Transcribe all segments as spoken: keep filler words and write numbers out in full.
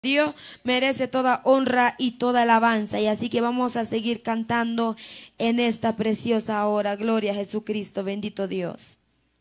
Dios merece toda honra y toda alabanza. Y así que vamos a seguir cantando en esta preciosa hora. Gloria a Jesucristo, bendito Dios.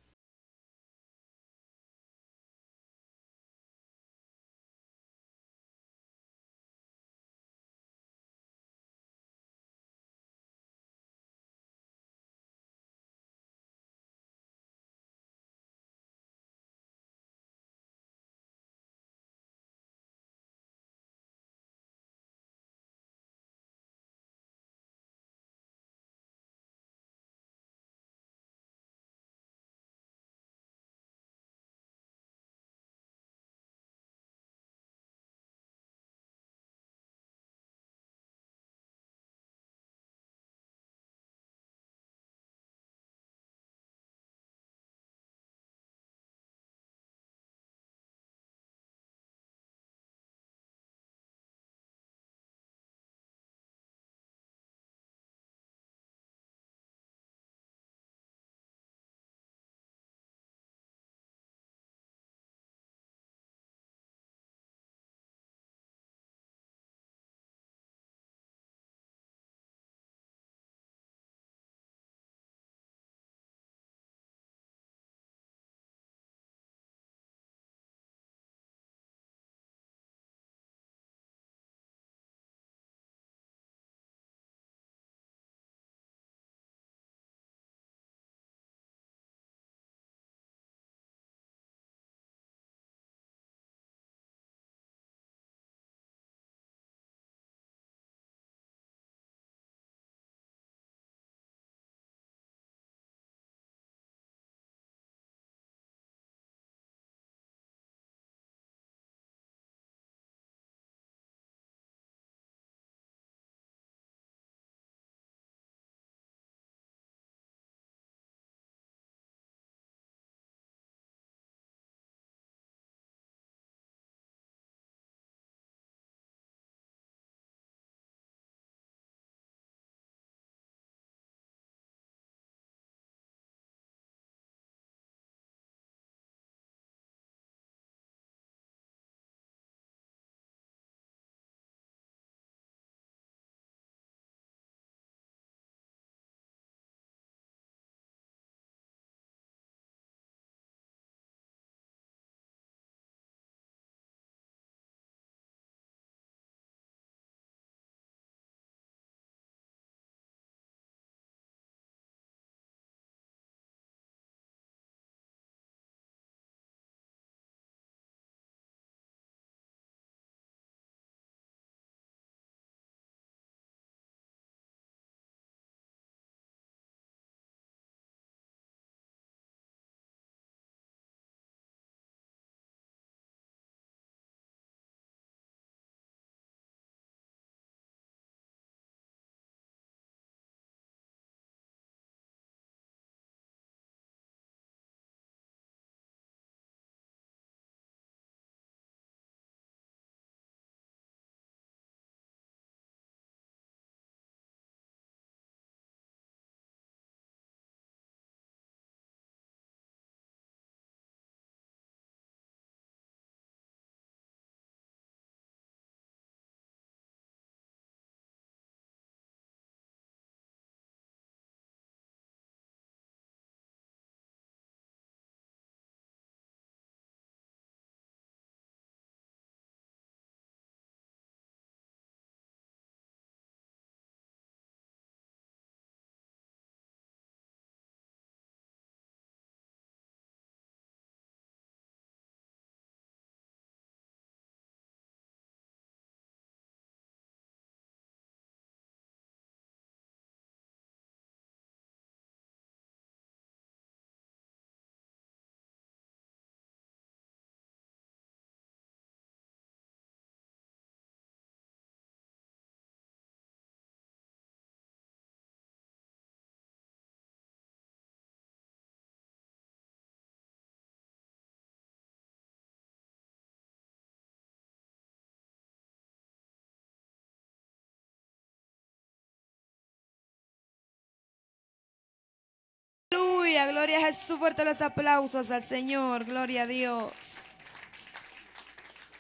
Aleluya, gloria a Jesús. Fuerte los aplausos al Señor. Gloria a Dios.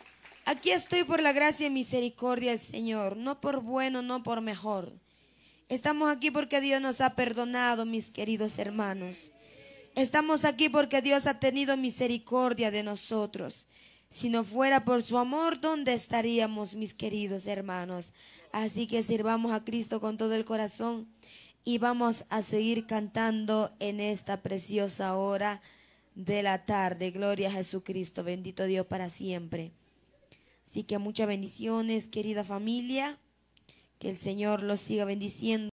Aquí estoy por la gracia y misericordia del Señor, no por bueno, no por mejor. Estamos aquí porque Dios nos ha perdonado, mis queridos hermanos. Estamos aquí porque Dios ha tenido misericordia de nosotros. Si no fuera por su amor, ¿dónde estaríamos, mis queridos hermanos? Así que sirvamos a Cristo con todo el corazón y vamos a seguir cantando en esta preciosa hora de la tarde. Gloria a Jesucristo, bendito Dios para siempre. Así que muchas bendiciones, querida familia, que el Señor los siga bendiciendo.